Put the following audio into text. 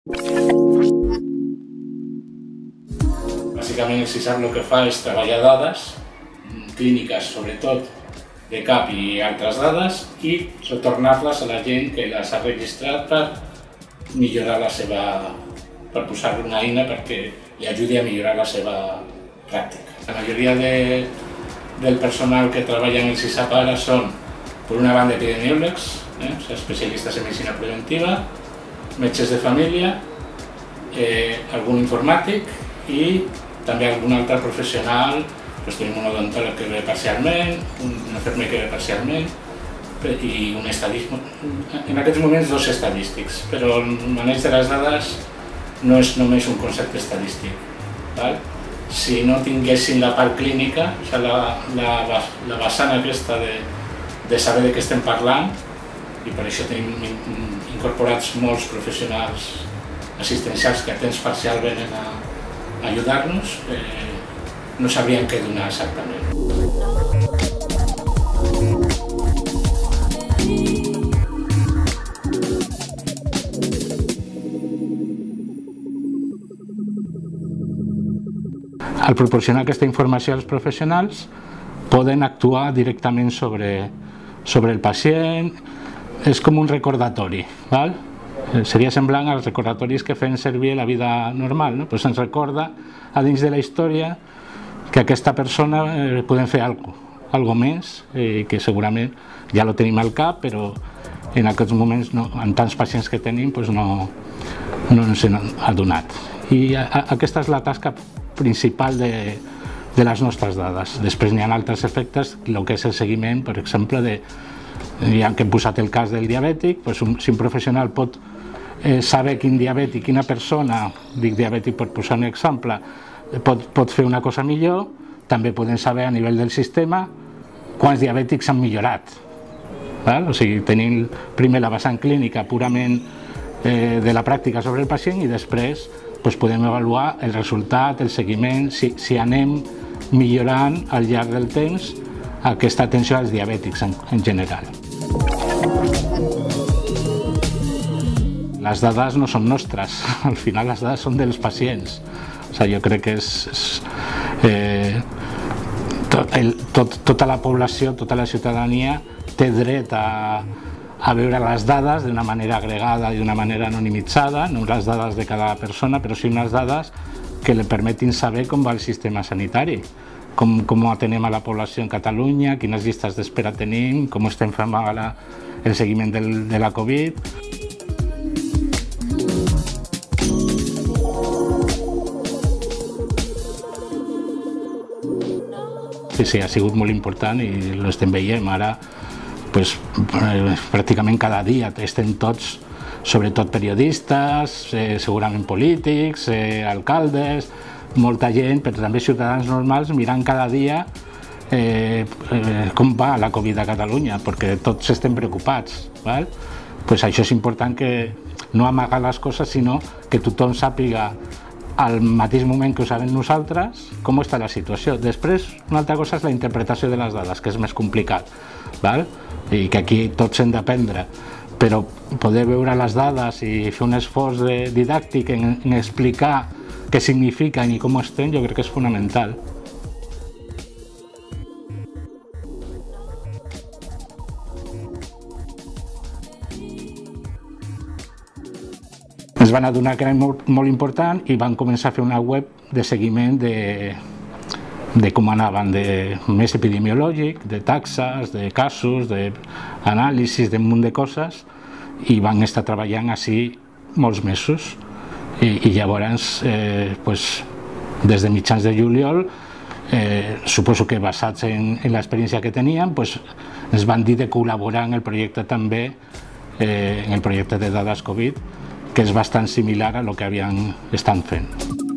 Bàsicament el CISAP el que fa és treballar dades clíniques, sobretot de CAP i altres dades, i retornar-les a la gent que les ha registrat per millorar la seva, per posar-li una eina perquè li ajudi a millorar la seva pràctica. La majoria del personal que treballa en el CISAP ara són, per una banda, epidemiòlegs, especialistes en medicina preventiva, metges de família, algun informàtic i també algun altre professional. Tenim un odontòleg que ve parcialment, un infermer que ve parcialment i un estadístic. En aquests moments 2 estadístics, però el maneig de les dades no és només un concepte estadístic. Si no tinguessin la part clínica, la vessant aquesta de saber de què estem parlant, i per això tenim incorporats molts professionals assistencials que a temps parcial venen a ajudar-nos, no sabrien què donar exactament. Al proporcionar aquesta informació als professionals, poden actuar directament sobre el pacient. És com un recordatori. Seria semblant als recordatoris que fem servir a la vida normal. Ens recorda, a dins de la història, que aquesta persona podem fer alguna cosa més, que segurament ja ho tenim al cap, però en aquests moments, amb tants pacients que tenim, no ens n'hem adonat. I aquesta és la tasca principal de les nostres dades. Després n'hi ha altres efectes, el que és el seguiment, per exemple, ja que hem posat el cas del diabètic, si un professional pot saber quin diabètic, quina persona, dic diabètic per posar un exemple, pot fer una cosa millor, també podem saber a nivell del sistema quants diabètics han millorat. O sigui, tenim primer la vessant clínica purament de la pràctica sobre el pacient i després podem avaluar el resultat, el seguiment, si anem millorant al llarg del temps aquesta atenció als diabètics en general. Les dades no són nostres, al final les dades són dels pacients. Jo crec que tota la població, tota la ciutadania té dret a veure les dades d'una manera agregada i d'una manera anonimitzada, no les dades de cada persona, però sí unes dades que li permetin saber com va el sistema sanitari, com atenem a la població en Catalunya, quines llistes d'espera tenim, com estem fent el seguiment de la Covid. Sí, ha sigut molt important i l'estem veient ara, pràcticament cada dia estem tots, sobretot periodistes, segurament polítics, alcaldes, molta gent, però també ciutadans normals mirant cada dia com va la Covid a Catalunya, perquè tots estem preocupats. Això és important, que no amagar les coses, sinó que tothom sàpiga al mateix moment que ho sabem nosaltres com està la situació. Després, una altra cosa és la interpretació de les dades, que és més complicat, i que aquí tots hem d'aprendre, però poder veure les dades i fer un esforç didàctic en explicar què signifiquen i com estem, jo crec que és fonamental. Ens van adonar que era molt important i van començar a fer una web de seguiment de com anaven, més epidemiològic, de taxes, de casos, d'anàlisis, d'un munt de coses, i van estar treballant així molts mesos. I llavors, des de mitjans de juliol, suposo que basats en l'experiència que teníem, ens van dir de col·laborar en el projecte també, en el projecte de dades Covid, que és bastant similar a el que havien estat fent.